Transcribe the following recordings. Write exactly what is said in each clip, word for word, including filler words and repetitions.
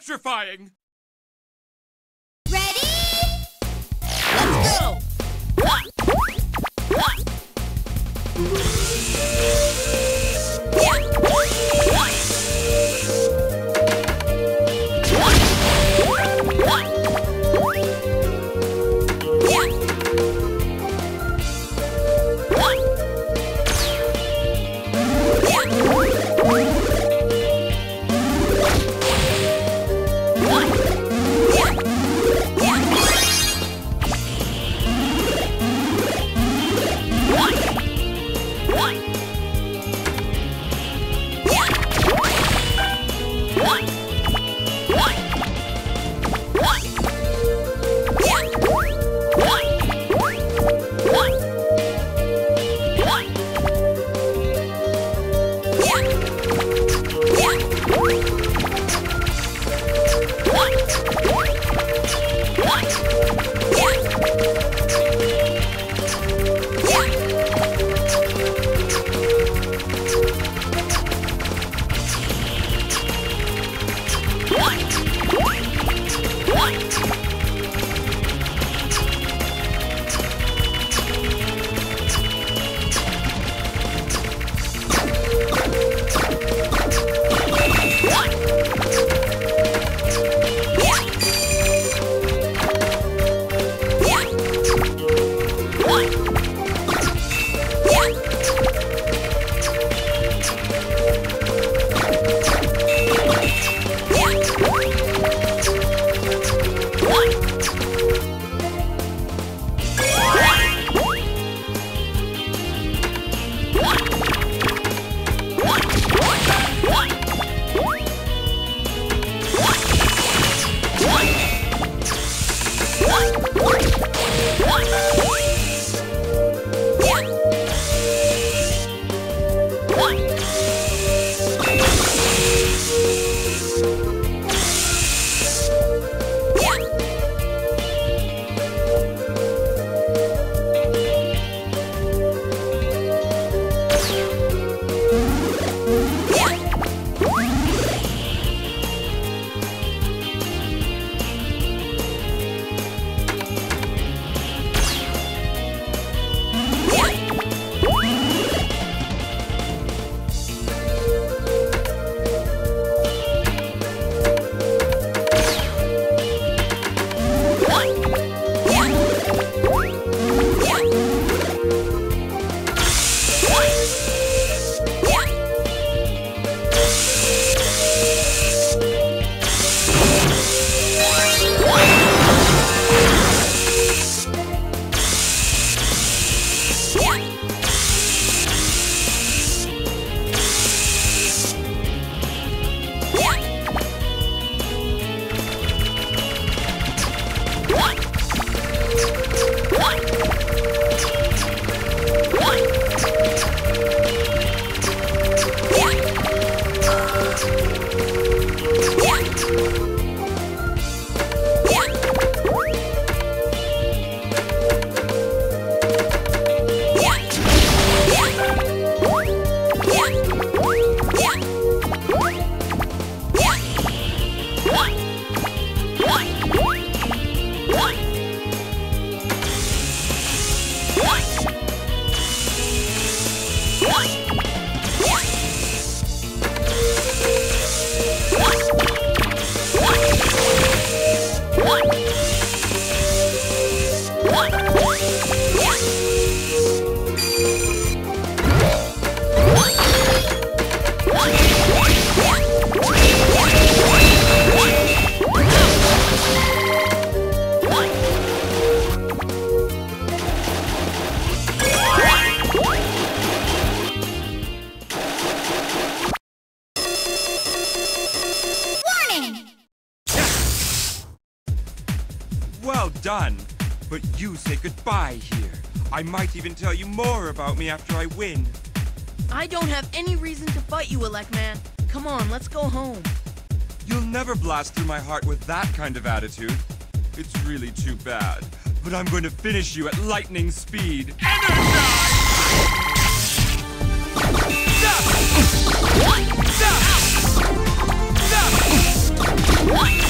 electrifying! Ready? Let's go! Ha! Ha! Yeah! Well done! But you say goodbye here. I might even tell you more about me after I win. I don't have any reason to fight you, Elec Man. Come on, let's go home. You'll never blast through my heart with that kind of attitude. It's really too bad. But I'm going to finish you at lightning speed. Energize! Stop! Stop! Stop!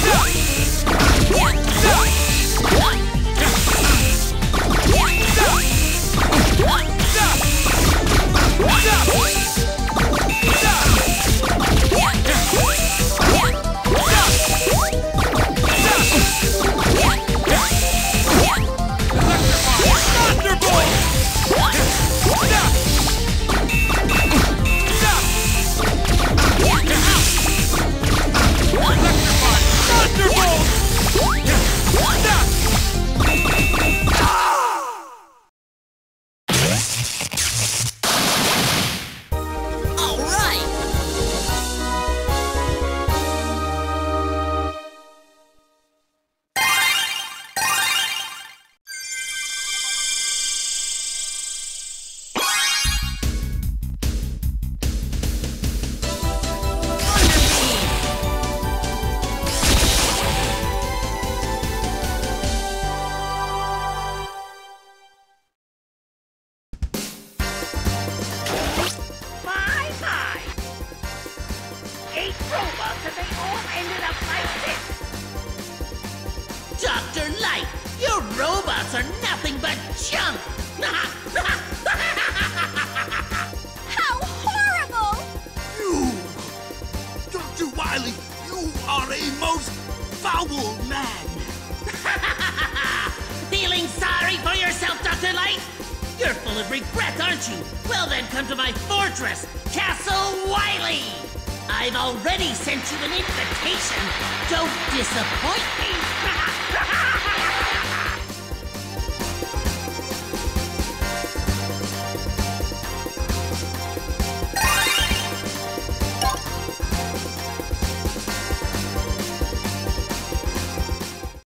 robots and they all ended up like this. Doctor Light, your robots are nothing but junk! How horrible! You! Doctor Wily, you are a most foul man! Feeling sorry for yourself, Doctor Light? You're full of regret, aren't you? Well then, come to my fortress, Castle Wily! I've already sent you an invitation. Don't disappoint me!